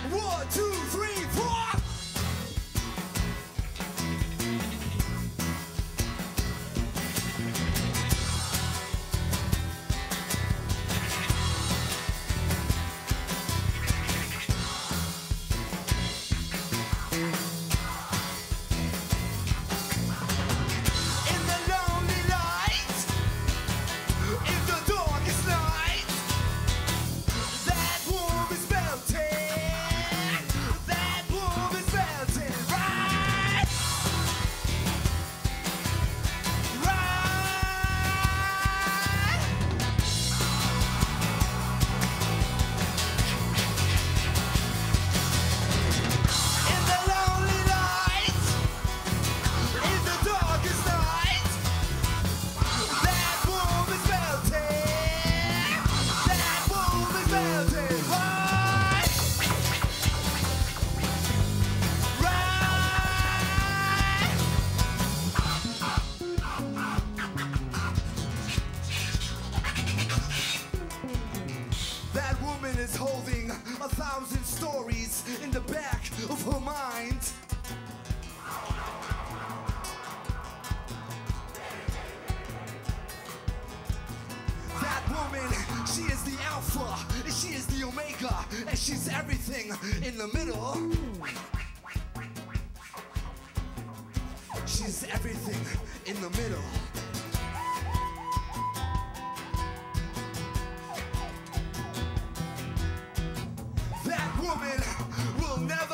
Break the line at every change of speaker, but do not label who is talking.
1, 2, 3, 4. Is holding 1,000 stories in the back of her mind. That woman, she is the alpha, she is the omega, and she's everything in the middle. She's everything in the middle. Woman will never